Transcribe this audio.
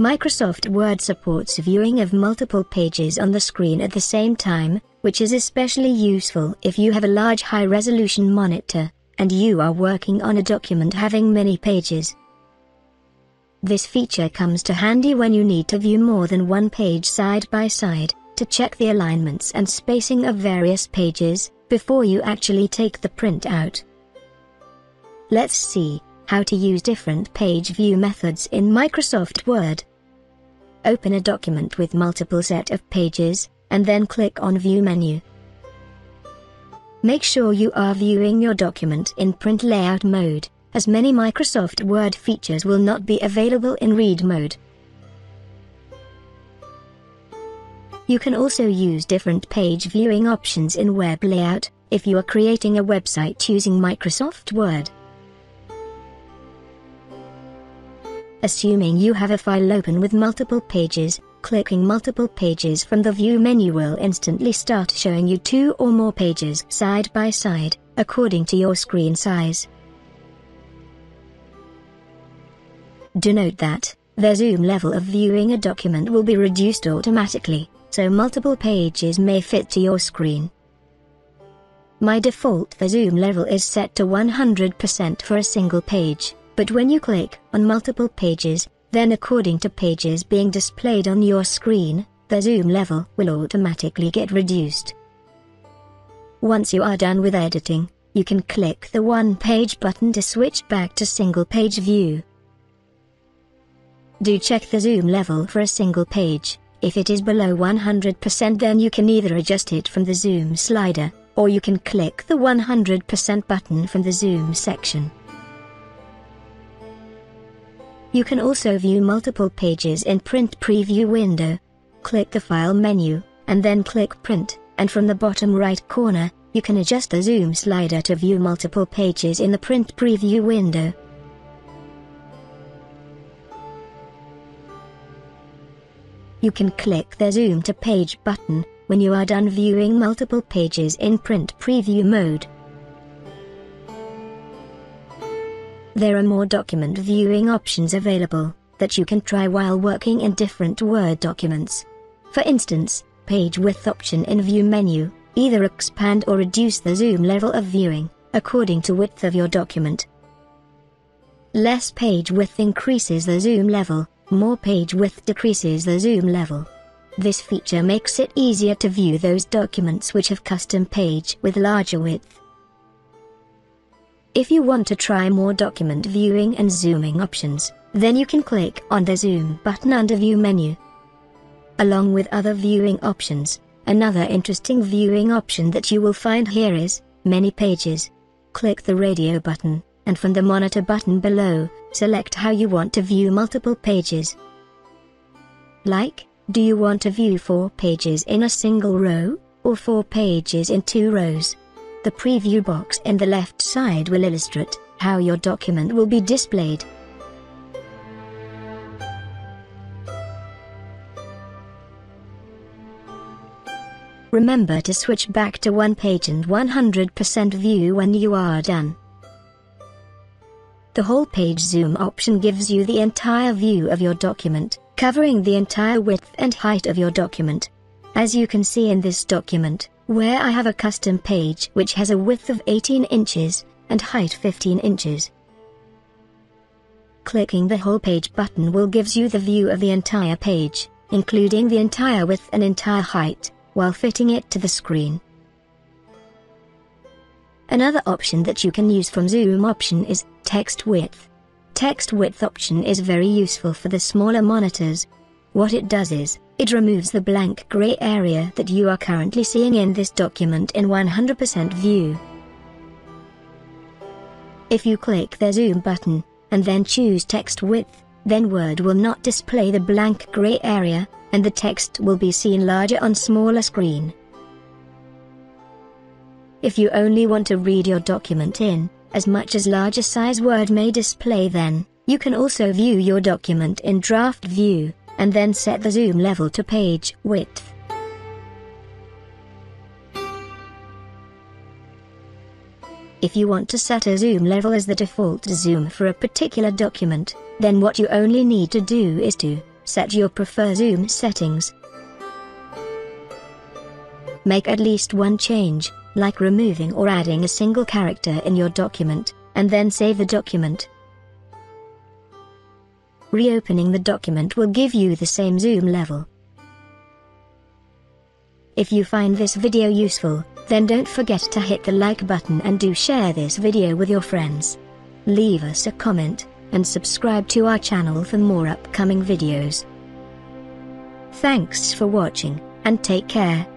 Microsoft Word supports viewing of multiple pages on the screen at the same time, which is especially useful if you have a large high-resolution monitor, and you are working on a document having many pages. This feature comes to handy when you need to view more than one page side by side, to check the alignments and spacing of various pages, before you actually take the print out. Let's see how to use different page view methods in Microsoft Word. Open a document with multiple set of pages, and then click on View menu. Make sure you are viewing your document in print layout mode, as many Microsoft Word features will not be available in read mode. You can also use different page viewing options in web layout, if you are creating a website using Microsoft Word. Assuming you have a file open with multiple pages, clicking multiple pages from the View menu will instantly start showing you 2 or more pages side by side, according to your screen size. Do note that the zoom level of viewing a document will be reduced automatically, so multiple pages may fit to your screen. By default, the zoom level is set to 100% for a single page, but when you click on multiple pages, then according to pages being displayed on your screen, the zoom level will automatically get reduced. Once you are done with editing, you can click the One Page button to switch back to single page view. Do check the zoom level for a single page. If it is below 100%, then you can either adjust it from the zoom slider, or you can click the 100% button from the zoom section. You can also view multiple pages in Print Preview window. Click the File menu, and then click Print, and from the bottom right corner, you can adjust the zoom slider to view multiple pages in the Print Preview window. You can click the Zoom to Page button when you are done viewing multiple pages in Print Preview mode. There are more document viewing options available that you can try while working in different Word documents. For instance, Page Width option in View menu, either expand or reduce the zoom level of viewing, according to width of your document. Less page width increases the zoom level, more page width decreases the zoom level. This feature makes it easier to view those documents which have custom page with larger width. If you want to try more document viewing and zooming options, then you can click on the Zoom button under View menu. Along with other viewing options, another interesting viewing option that you will find here is Many Pages. Click the Radio button, and from the Monitor button below, select how you want to view multiple pages. Like, do you want to view 4 pages in a single row, or 4 pages in 2 rows? The preview box in the left side will illustrate how your document will be displayed. Remember to switch back to one page and 100% view when you are done. The whole page zoom option gives you the entire view of your document, covering the entire width and height of your document. As you can see in this document, where I have a custom page which has a width of 18 inches, and height 15 inches. Clicking the Whole Page button will gives you the view of the entire page, including the entire width and entire height, while fitting it to the screen. Another option that you can use from Zoom option is Text Width. Text Width option is very useful for the smaller monitors. What it does is, it removes the blank gray area that you are currently seeing in this document in 100% view. If you click the Zoom button, and then choose Text Width, then Word will not display the blank gray area, and the text will be seen larger on smaller screen. If you only want to read your document in as much as larger size Word may display, then you can also view your document in draft view, and then set the zoom level to page width. If you want to set a zoom level as the default zoom for a particular document, then what you only need to do is to Set your preferred zoom settings. Make at least one change, like removing or adding a single character in your document, and then save the document. Reopening the document will give you the same zoom level. If you find this video useful, then don't forget to hit the like button and do share this video with your friends. Leave us a comment, and subscribe to our channel for more upcoming videos. Thanks for watching, and take care.